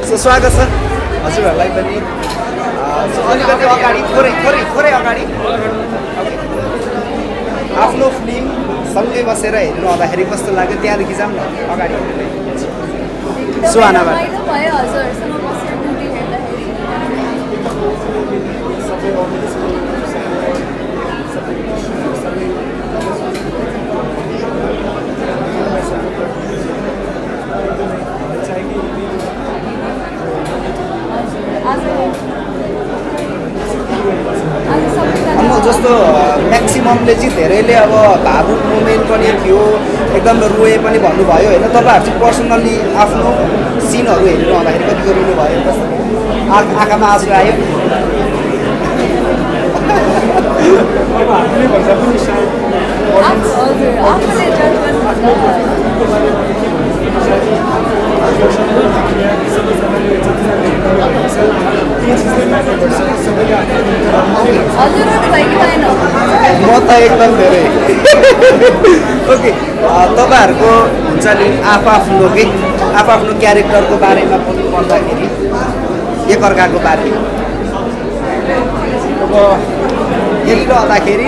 So स्वागत छ हजुरहरूलाई पनि अलिकति अगाडि थोरै अगाडि आफ्नो फिल्म सँगै बसेर हेर्नु आउँदाखेरि कस्तो लाग्यो त्यहाँदेखि जाऊँ न अगाडि सुहानाबाट अनमोल जस्तो म्याक्सिममले चाहिँ धेरैले अब भावुक मोमेन्ट पनि थियो एकदम रोए पनि भन्नुभयो होइन तपाईँहरू चाहिँ पर्सनल्ली आफ्नो सिनहरू हेरेर आउँदाखेरि कतिको रुनु भयो आँखामा आँसु आयो म त एकदम धेरै ओके तपाईँहरूको हुन्छ नि आफ्नो क्यारेक्टरको बारेमा पनि भन्दाखेरि एकअर्काको बारेमा अब हेरिरहँदाखेरि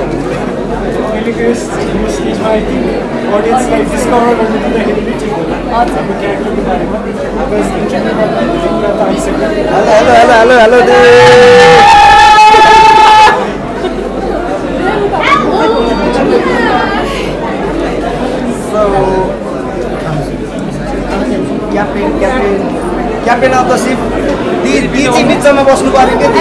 hello captain of the ship बिचमा बस्नु पर्यो क्या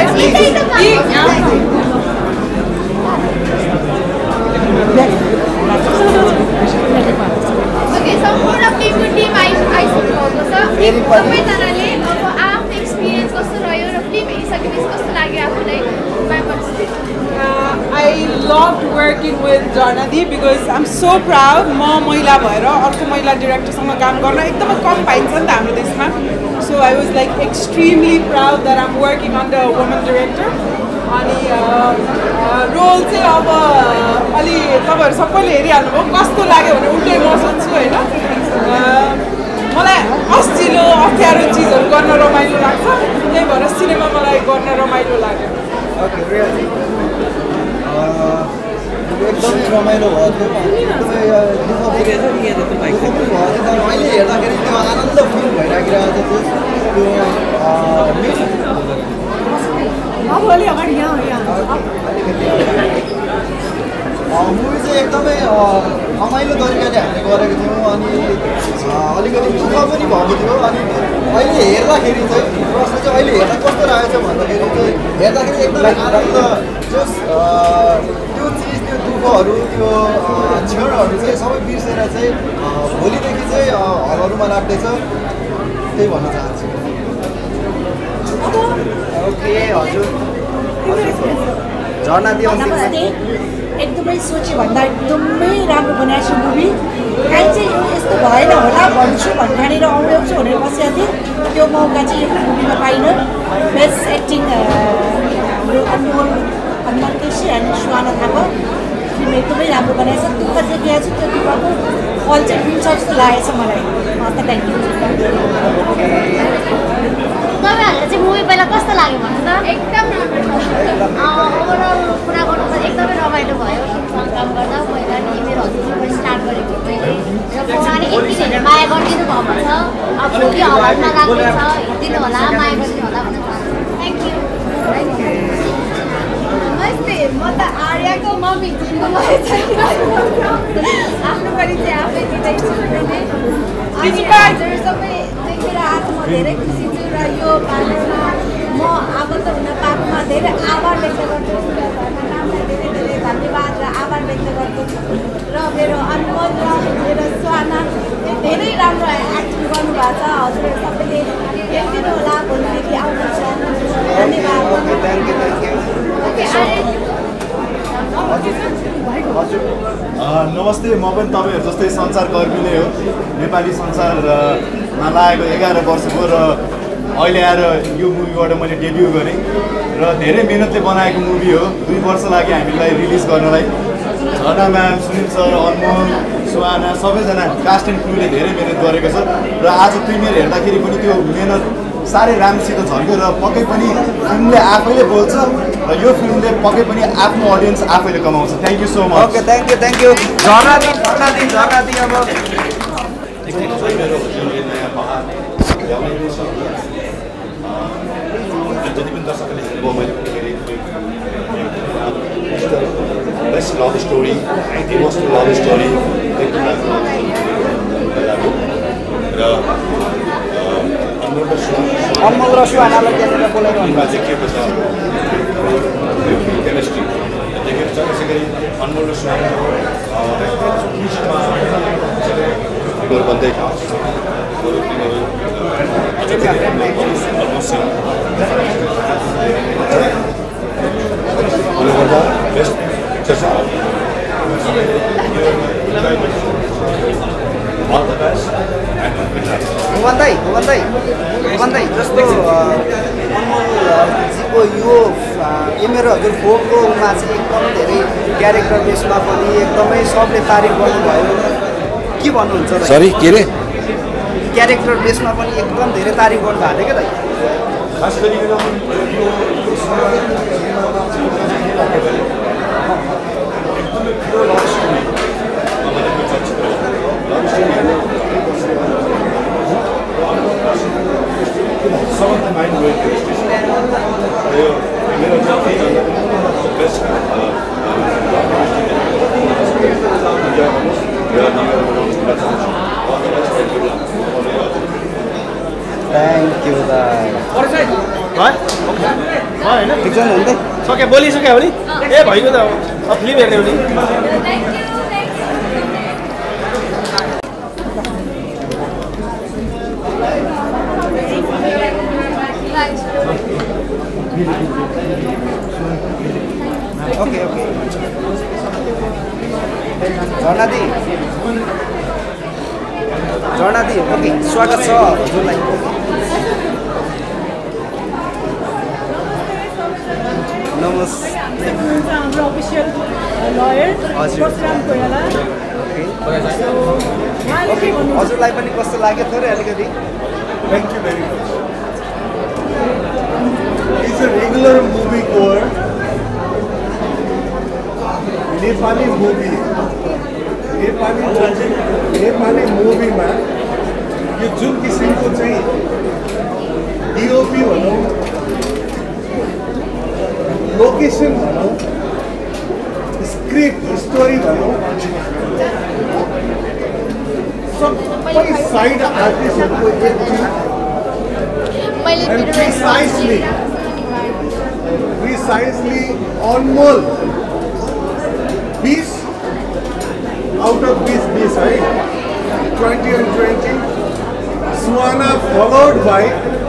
I loved working with Jharana because I'm so proud. महिला भएर अर्को महिला डाइरेक्टरसँग काम गर्न एकदमै कम पाइन्छ नि त हाम्रो देशमा. So I was like extremely proud that I'm working under a woman director. अनि रोल चाहिँ अब अलि तपाईहरु सबैले हेरिहाल्नुभयो कस्तो लाग्यो भने उल्टै म सोच्छु हैन. मलाई अस्चिलो अप्ठ्यारो चिजहरु गर्न रमाइलो लाग्छ. त्यही भएर सिनेमा मलाई गर्न रमाइलो लाग्यो. ओके रियली एकदमै रमाइलो भयो दुःख पुगेछ नि यहाँ त तपाईको अहिले हेर्दाखेरि त्यो आनन्द फिल भइराखिरहेको थियो त्यो अलि अगाडि यहाँ मुभी चाहिँ एकदमै रमाइलो तरिकाले हामीले गरेको थियौँ अनि अलिकति दुःख पनि भएको थियो अनि अहिले हेर्दाखेरि चाहिँ प्रश्न चाहिँ अहिले हेर्दा कस्तो रहेछ भन्दाखेरि चाहिँ हेर्दाखेरि एकदमै आनन्द जस त्यो चिज त्यो दुःखहरू त्यो क्षणहरू चाहिँ सबै बिर्सेर चाहिँ भोलिदेखि चाहिँ हलहरूमा लाग्दैछ त्यही भन्न चाहन्छु. ओके हजुर झरना दिदी एकदमै सोचे भन्दा एकदमै राम्रो बनाएको छु मुभी. काहीँ चाहिँ यस्तो भएन होला भन्छु भन्ठानेर आउँछु भनेर बसेको थिएँ. त्यो मौका चाहिँ यो मुभीमा पाइनँ. बेस्ट एक्टिङ हाम्रो अनमोल केसी अनि सुहाना थापा फिल्म एकदमै राम्रो बनाएको छ. दुःख देखिएको छु त्यो दुःखको फल चाहिँ मिल्छ जस्तो लागेको छ मलाई. अन्त थ्याङ्क यू. तपाईँहरूलाई चाहिँ मुभी पहिला कस्तो लाग्यो भन्नु त? एकदम राम्रो ओभरअल कुरा गर्नु एकदमै रमाइलो भयो. काम गर्दा पहिला नि मेरो हजुरबाट स्टार्ट गरेको मैले र पुरानो यति धेरै माया गरिदिनु भएको छ. अब भोलि हलमा लाग्दैछ हेरिदिनु होला माया गरिदिनु होला भन्न चाहन्छु. Thank you. नमस्ते म त आर्याको मम्मी आफ्नो परिचय आफै दिँदैछु. अनि हजुर सबै देखेर आज म धेरै खुसी छु र यो बारेमा म आबद्ध हुन पाएकोमा धेरै आभार व्यक्त गर्दछु. नामलाई धेरै धेरै धन्यवाद र आभार व्यक्त गर्दछु. र मेरो अनमोल र मेरो सुहाना धेरै राम्रो एक्टिङ गर्नुभएको छ. हजुरहरू सबैले हेरिदिनु होला भोलिदेखि आउनुहुन्छ. धन्यवाद. नमस्ते म पनि तपाईँहरू जस्तै सञ्चारकर्मी नै हो. नेपाली सञ्चारमा लागेको 11 वर्ष भयो र अहिले आएर यो मुभीबाट मैले डेब्यू गरेँ र धेरै मेहनतले बनाएको मुभी हो. 2 वर्ष लाग्यो हामीलाई रिलिज गर्नलाई. झरना म्याम, सुनिल सर, अनमोल, सुहाना सबैजना कास्ट एन्ड क्रुले धेरै मेहनत गरेको छ र आज प्रिमियर हेर्दाखेरि पनि त्यो मेहनत साह्रै राम्रोसित झल्क्यो र पक्कै पनि फिल्मले आफैले बोल्छ र यो फिल्मले पक्कै पनि आफ्नो अडियन्स आफैले कमाउँछ। Thank you so much. Okay thank you Jharana दी अब जति पनि दर्शकले हेर्नुभयो मैले best love story emotional love story एकदम र अनमोल र सुहानालाई त्यहाँनिर बोलाइरहनु चाहिँ के छ केमिस्ट्री देखेर छ। त्यसै गरी अनमोल र सुहाना बन्दै best all the best and good night. भन्दै जस्तो अनमोलजीको यो मेरो हजुर फोनको उमा चाहिँ एकदम धेरै क्यारेक्टर बेसमा पनि एकदमै सबले तारिफ गर्नुभयो के भन्नुहुन्छ त? सरी के रे क्यारेक्टर बेसमा पनि एकदम धेरै तारिफ गर्नुभएको थियो क्या त? खास गरी सबभन्दा माइन्ड ब्लोइङ यो मेरो बेस्ट थ्याङ्क यू दा होइन ठिक छ नि हुँदै सक्यो बोलिसक्यो भने ए भइगयो त अब फिल्म हेर्ने हो नि ओके झरना दी ओके स्वागत छ हजुरलाई। नमस्ते हाम्रो official lawyer Parshuram Koirala. Okay हजुरलाई पनि कस्तो लाग्यो थोरै अलिकति? Thank you very much. It's a regular movie goer. Nepali movie. Nepali movie मा यो जुन किसिमको चाहिँ DOP भनौँ, लोकेसन भनौँ, स्क्रिप्ट स्टोरी भनौँ, सबै साइड आर्टिस्टहरूको एक team and precisely Anmol 20 out of 20 right? 20 and 20. Suhana followed by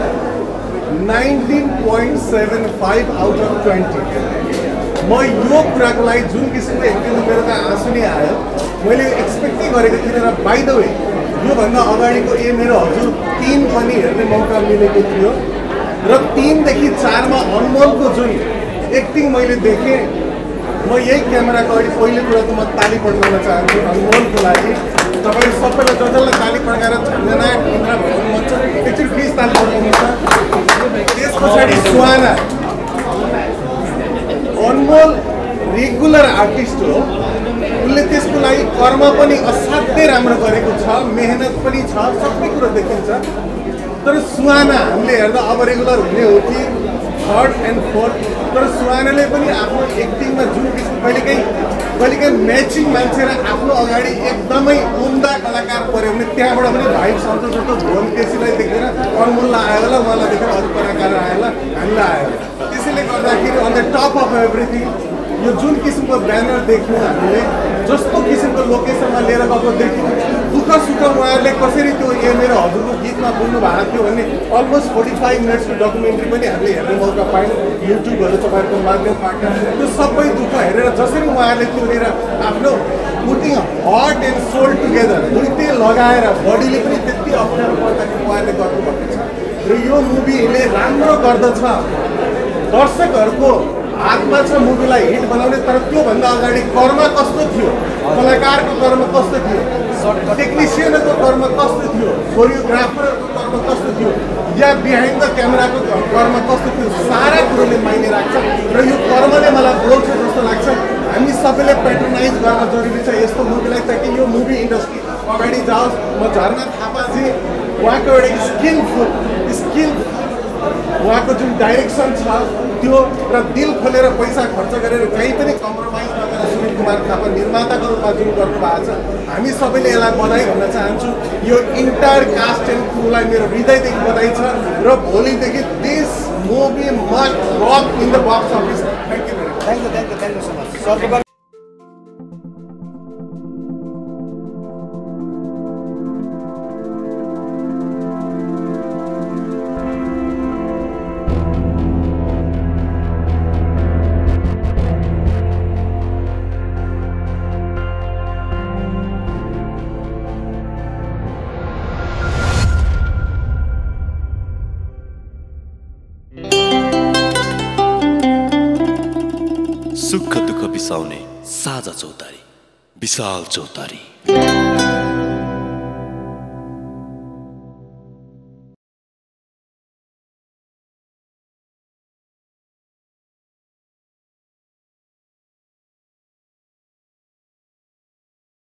19.75 out of 20. म यो कुराको लागि जुन किसिमले हेर्नु मेरो त आँसु नै आयो। मैले एक्सपेक्टै गरेको थिइनँ र बाइ द वे योभन्दा अगाडिको मेरो हजुर 3 पनि हेर्ने मौका मिलेको थियो र 3 देखि 4 मा अनमोलको जुन एक्टिङ मैले देखेँ, म यही क्यामेराको अगाडि पहिलो कुरा त म ताली पड्काउन चाहन्छु अनमोलको लागि। तपाईँ सबैलाई जसलाई ताली पड्काएर झन्डनायक इन्द्र भन्नु मन छ एकचोटि प्लिज ताली पड्काउनुहोस् न। त्यस पछाडि सुहाना, अनमोल रेगुलर आर्टिस्ट हो, उसले त्यसको लागि कर्म पनि असाध्यै राम्रो गरेको छ, मेहनत पनि छ, सबै कुरो देखिन्छ। तर सुहाना हामीले हेर्दा अब रेगुलर हुने हो कि थर्ड एन्ड फोर्थ, तर सुहानाले पनि आफ्नो एक्टिङमा जुन किसिम कहिलेकाहीँ म्याचिङ मान्छे र आफ्नो अगाडि एकदमै उम्दा कलाकार पऱ्यो भने त्यहाँबाट पनि भाइ सन्तोष जस्तो भुवन केसीलाई देखेर अनमोललाई आयो होला, उहाँलाई देखेर अरू कलाकार आयो होला, हामीलाई आयो। त्यसैले गर्दाखेरि on the top of everything यो जुन किसिमको ब्यानर देख्यौँ हामीले, जस्तो किसिमको लोकेसनमा लिएर गएको देख्यौँ, दुःख सुख उहाँहरूले कसरी त्यो मेरो हजुरको गीतमा बोल्नु भएको थियो भन्ने अलमोस्ट 45 मिनट्सको डकुमेन्ट्री पनि हामीले हेर्ने मौका पायौँ युट्युबहरू तपाईँहरूको माध्यमबाट। त्यो सबै दुःख हेरेर जसरी उहाँहरूले त्यो लिएर आफ्नो putting heart and soul together दुइटै लगाएर बडीले पनि त्यति अप्ठ्यारो पर्दाखेरि उहाँहरूले गर्नुभएको छ र यो मुभीले राम्रो गर्दछ। दर्शकहरूको हातमा छ मुभीलाई हिट बनाउने, तर त्योभन्दा अगाडि कर्म कस्तो थियो, कलाकारको कर्म कस्तो थियो, टेक्निसियनको कर्म कस्तो थियो, कोरियोग्राफरहरूको कर्म कस्तो थियो, या बिहाइन्ड द क्यामेराको कर्म कस्तो थियो सारा कुरोले माइने राख्छ र यो कर्मले मलाई बोल्छ जस्तो लाग्छ। हामी सबैले पेट्रोनाइज गर्न जरुरी छ यस्तो मुभीलाई ताकि यो मुभी इन्डस्ट्री अगाडि जाओस्। म झरना थापाजी उहाँको एउटा स्किल उहाँको जुन डाइरेक्सन छ त्यो र दिल खोलेर पैसा खर्च गरेर कहीँ पनि कम्प्रोमाइज नगरेर सुनिल कुमार थापा निर्माताको रूपमा जुन गर्नुभएको छ हामी सबैले यसलाई बधाई भन्न चाहन्छु। यो इन्टायर कास्ट एन्ड क्रुलाई मेरो हृदयदेखि बधाई छ र भोलिदेखि this movie must rock in the box office. Thank you so much. सुख दुःख बिसाउने साझा चौतारी, विशाल चौतारी।